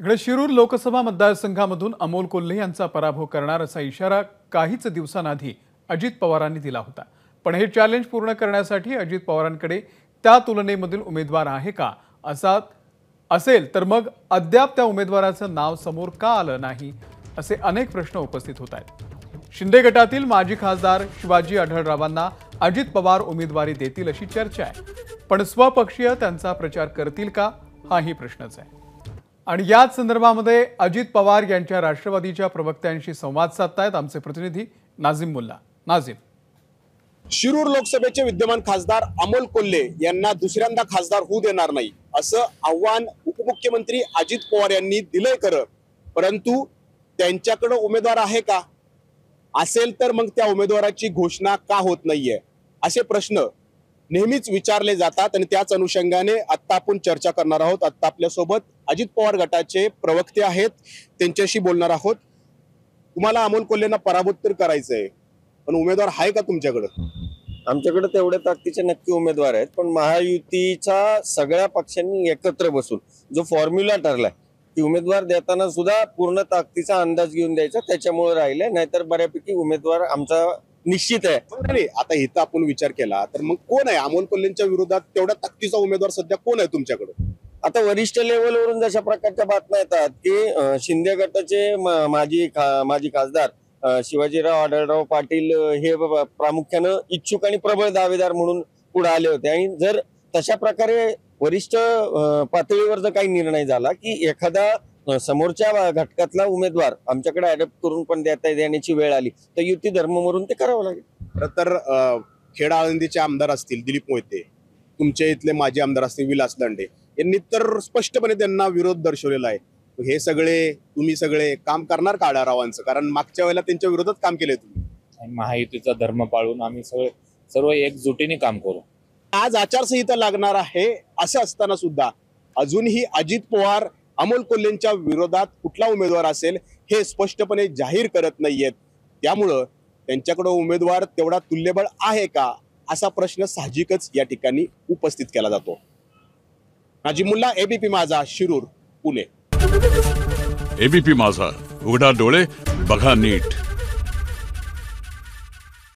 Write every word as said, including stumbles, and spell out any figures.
इकडे शिरूर लोकसभा मतदारसंघामधून अमोल कोल्हे यांचा पराभव करणार असा इशारा काहीच दिवसांआधी अजित पवारांनी दिला होता। पण हे चॅलेंज पूर्ण करण्यासाठी अजित पवारांकडे त्या तुलनेमधील उमेदवार आहे का असा असेल तर मग अद्याप त्या उमेदवाराचं नाव समोर का आलं नाही असे अनेक प्रश्न उपस्थित होत आहेत। शिंदे गटातील माजी खासदार शिवाजी आढळरावांना अजित पवार उमेदवारी देतील अशी चर्चा आहे, पण स्वपक्षीय त्यांचा प्रचार करतील का हाही प्रश्नच आहे। आणि याच संदर्भामध्ये अजित पवार यांच्या राष्ट्रवादीच्या प्रवक्त्यांशी संवाद साधतायत आमचे प्रतिनिधी नाझीम मुल्ला। नाझीम, शिरूर लोकसभेचे विद्यमान खासदार अमोल कोल्हे यांना दुसऱ्यांदा खासदार होऊ देणार नाही असं आव्हान उपमुख्यमंत्री अजित पवार यांनी दिलंय खरं, परंतु त्यांच्याकडे उमेदवार आहे का, असेल तर मग त्या उमेदवाराची घोषणा का होत नाहीये असे प्रश्न नेहमीच विचारले जातात। आणि त्याच अनुषंगाने आता आपण चर्चा करणार आहोत। आता आपल्या सोबत अजित पवार गटाचे प्रवक्ते आहेत, त्यांच्याशी बोलणार आहोत। तुम्हाला अमोल कोल्हेंना पराभूत तर करायचंय, पण उमेदवार आहे का तुमच्याकडे? आमच्याकडे तेवढ्या ताकदीचे नक्की उमेदवार आहेत, पण महायुतीचा सगळ्या पक्षांनी एकत्र बसून जो फॉर्म्युला ठरलाय की उमेदवार देताना सुद्धा पूर्ण ताकदीचा अंदाज घेऊन द्यायचा, त्याच्यामुळे राहिले, नाहीतर बऱ्यापैकी उमेदवार आमचा निश्चित आहे। नाही, आता इथं आपण विचार केला तर मग कोण आहे अमोल कोल्हेंच्या विरोधात तेवढ्या ताकदीचा उमेदवार सध्या कोण आहे तुमच्याकडे? आता वरिष्ठ लेवलवरून जशा प्रकारच्या बातम्या येतात की शिंदे गटाचे माजी माजी खासदार शिवाजीराव आढळराव पाटील हे प्रामुख्याने इच्छुक आणि प्रबळ दावेदार म्हणून पुढे आले होते। आणि जर तशा प्रकारे वरिष्ठ पातळीवर जर काही निर्णय झाला की एखादा समोरच्या घटकातला उमेदवार आमच्याकडे अडॅप्ट करून पण देता येण्याची वेळ आली तर युती धर्म म्हणून ते करावं लागेल। खरं तर खेड आळंदीचे आमदार असतील दिलीप मोहिते, तुमच्या इथले माजी आमदार असतील विलास दांडे, यांनी तर स्पष्टपणे त्यांना विरोध दर्शवलेला आहे। हे सगळे तुम्ही सगळे काम करणार का आढळरावांचं? कारण मागच्या वेळेला त्यांच्या विरोधात काम केलंय तुम्ही। महायुतीचा धर्म पाळून आम्ही सगळे सर्व एकजुटीने काम करू। आज आचारसंहिता लागणार आहे असं असताना सुद्धा अजूनही अजित पवार अमोल कोल्हेंच्या विरोधात कुठला उमेदवार असेल हे स्पष्टपणे जाहीर करत नाहीयेत। त्यामुळं त्यांच्याकडे उमेदवार तेवढा तुल्यबळ आहे का असा प्रश्न साहजिकच या ठिकाणी उपस्थित केला जातो। नाझीम मुल्ला, एबीपी माझा, शिरूर, पुणे। एबीपी माझा, उघडा डोळे बघा नीट।